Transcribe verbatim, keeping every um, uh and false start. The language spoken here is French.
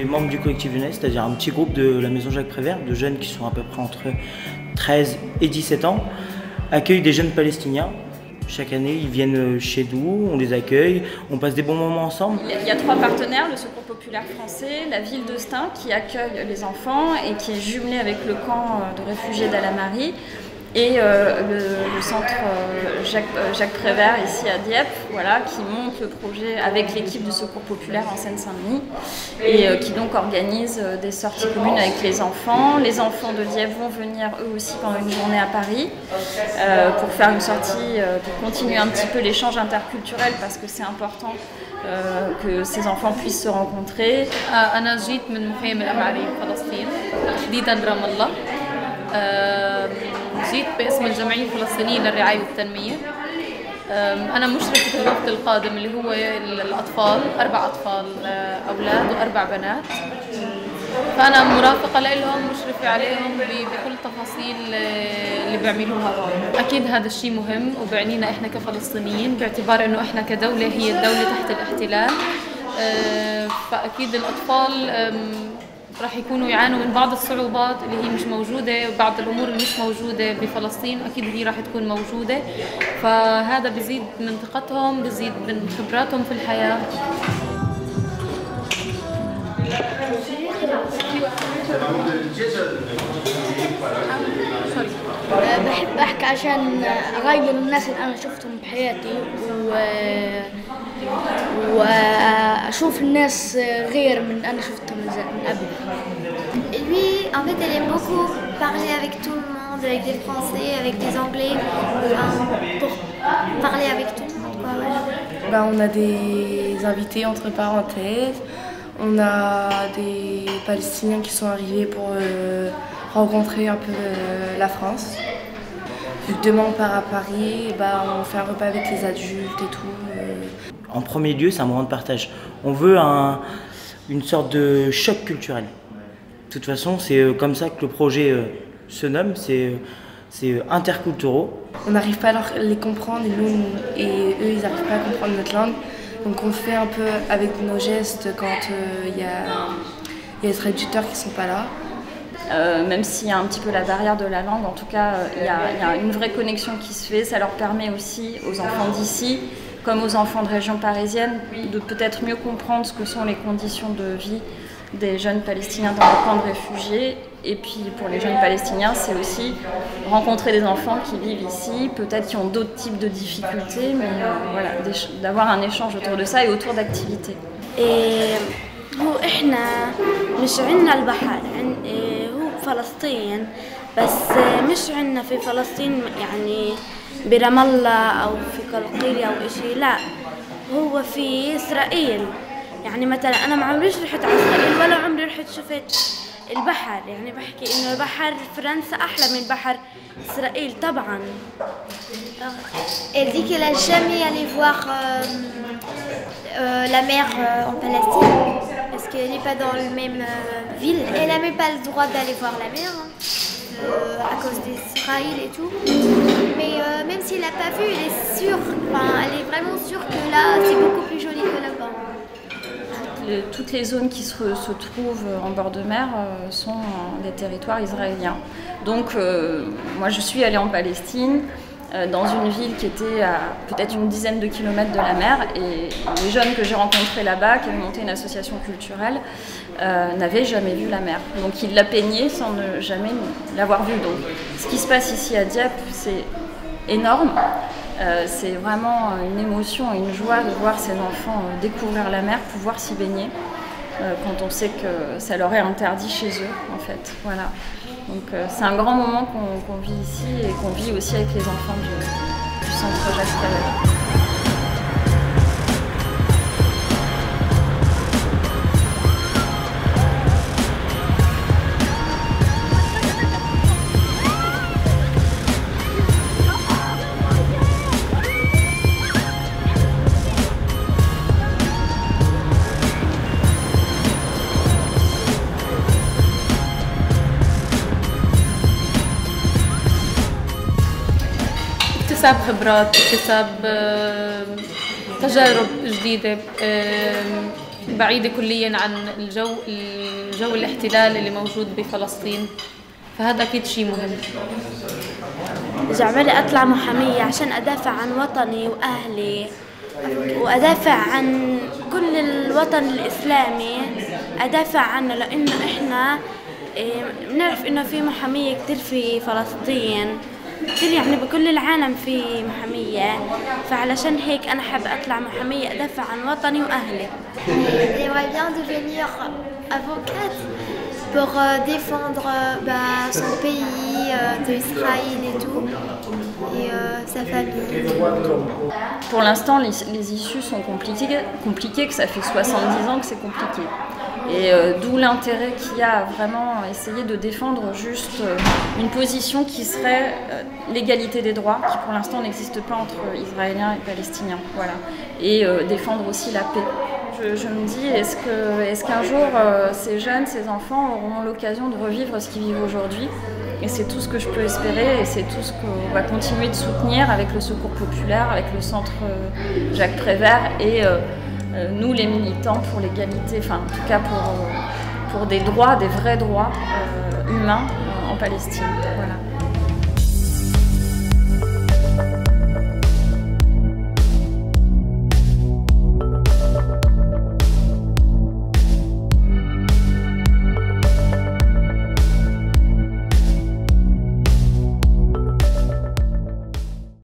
membres du collectif jeunesse, c'est-à-dire un petit groupe de la maison Jacques Prévert, de jeunes qui sont à peu près entre treize et dix-sept ans, accueillent des jeunes palestiniens. Chaque année, ils viennent chez nous, on les accueille, on passe des bons moments ensemble. Il y a trois partenaires, le Secours populaire français, la ville de Stein qui accueille les enfants et qui est jumelée avec le camp de réfugiés d'Al-Amari et euh, le, le centre euh, Jacques, euh, Jacques Prévert ici à Dieppe, voilà, qui monte le projet avec l'équipe du Secours populaire en Seine-Saint-Denis et euh, qui donc organise euh, des sorties communes avec les enfants. Les enfants de Dieppe vont venir eux aussi pendant une journée à Paris euh, pour faire une sortie, euh, pour continuer un petit peu l'échange interculturel parce que c'est important euh, que ces enfants puissent se rencontrer. أنا جيت من مخيم الأمعري فلسطين تحديدا رام الله. جيت باسم الجمعية الفلسطينية للرعاية والتنمية. أنا مشرفة الوفد القادم اللي هو الأطفال، أربع أطفال أولاد وأربع بنات. فأنا مرافقة لهم، مشرفة عليهم بكل التفاصيل اللي بيعملوها هون. أكيد هذا الشيء مهم وبعنينا إحنا كفلسطينيين باعتبار إنه إحنا كدولة هي الدولة تحت الاحتلال. فأكيد الأطفال راح يكونوا يعانوا من بعض الصعوبات اللي هي مش موجودة، بعض الأمور اللي مش موجودة بفلسطين أكيد هي راح تكون موجودة، فهذا بزيد من ثقتهم، بزيد من خبراتهم في الحياة. بحب أحكي عشان أغير الناس اللي أنا شفتهم بحياتي و... وأشوف الناس غير من أنا شفتهم من قبل. Lui, en fait, elle aime beaucoup parler avec tout le monde, avec des Français, avec des Anglais, pour parler avec tout le monde, quoi, voilà. Ben, on a des invités entre parenthèses, on a des Palestiniens qui sont arrivés pour euh, rencontrer un peu euh, la France. Vu que demain on part à Paris, ben, on fait un repas avec les adultes et tout. Euh. En premier lieu, c'est un moment de partage. On veut un, une sorte de choc culturel. De toute façon, c'est comme ça que le projet se nomme, c'est interculturaux. On n'arrive pas à leur, les comprendre et, nous, et eux, ils n'arrivent pas à comprendre notre langue. Donc on fait un peu avec nos gestes quand il euh, y, y a les traducteurs qui ne sont pas là. Euh, même s'il y a un petit peu la barrière de la langue, en tout cas, il y, y a une vraie connexion qui se fait. Ça leur permet aussi aux enfants d'ici, comme aux enfants de région parisienne, de peut-être mieux comprendre ce que sont les conditions de vie des jeunes Palestiniens dans les camps de réfugiés. Et puis pour les jeunes Palestiniens, c'est aussi rencontrer des enfants qui vivent ici, peut-être qui ont d'autres types de difficultés, mais euh, voilà, d'avoir un échange autour de ça et autour d'activités. Et هو إحنا مش عنا البحر، هو فلسطين، بس مش عنا في فلسطين يعني برام الله أو في قلقيلية أو إشي، لا هو في إسرائيل. يعني مثلا أنا ما عمريش رحت على إسرائيل ولا عمري رحت شفت البحر، يعني بحكي إنه بحر فرنسا أحلى من بحر إسرائيل طبعا. Elle dit qu'elle a jamais allé voir euh, euh, la mer euh, en Palestine parce qu'elle n'est pas dans la même euh, ville. Elle n'a même pas le droit d'aller voir la mer hein, euh, à cause d'Israël et tout. Mais euh, même s'il n'a pas vu, elle est sûre, enfin, elle est vraiment sûre que là c'est beaucoup plus joli que là-bas. Toutes les zones qui se, se trouvent en bord de mer euh, sont des territoires israéliens. Donc euh, moi je suis allée en Palestine, euh, dans une ville qui était à peut-être une dizaine de kilomètres de la mer, et les jeunes que j'ai rencontrés là-bas, qui avaient monté une association culturelle, euh, n'avaient jamais vu la mer. Donc ils la peignaient sans ne jamais l'avoir vue. Donc ce qui se passe ici à Dieppe, c'est énorme. Euh, c'est vraiment une émotion et une joie de voir ces enfants euh, découvrir la mer, pouvoir s'y baigner, euh, quand on sait que ça leur est interdit chez eux, en fait. Voilà. Donc euh, c'est un grand moment qu'on qu'on vit ici et qu'on vit aussi avec les enfants du, du centre Jacques Prévert. اكتساب خبرات، اكتساب تجارب جديدة، بعيدة كليا عن الجو الجو الاحتلال اللي موجود بفلسطين، فهذا أكيد شيء مهم. جعبالي أطلع محامية عشان أدافع عن وطني وأهلي وأدافع عن كل الوطن الإسلامي، أدافع عنه لأنه إحنا بنعرف إنه في محامية كتير في فلسطين كتير، يعني بكل العالم في محامية، فعلشان هيك أنا حابة أطلع محامية أدافع عن وطني وأهلي. J'aimerais bien devenir avocate pour défendre bah, son pays euh, d'Israël et tout, et euh, sa famille. Pour l'instant, les, les issues sont compliquées, compliquées, que ça fait soixante-dix ans que c'est compliqué. Et euh, d'où l'intérêt qu'il y a à vraiment essayer de défendre juste euh, une position qui serait euh, l'égalité des droits, qui pour l'instant n'existe pas entre Israéliens et Palestiniens. Voilà. Et euh, défendre aussi la paix. Je, je me dis, est-ce que, est-ce qu'un jour euh, ces jeunes, ces enfants auront l'occasion de revivre ce qu'ils vivent aujourd'hui? Et c'est tout ce que je peux espérer, et c'est tout ce qu'on va continuer de soutenir avec le Secours populaire, avec le centre euh, Jacques Prévert et euh, euh, nous les militants pour l'égalité, enfin en tout cas pour, euh, pour des droits, des vrais droits euh, humains euh, en Palestine. Voilà.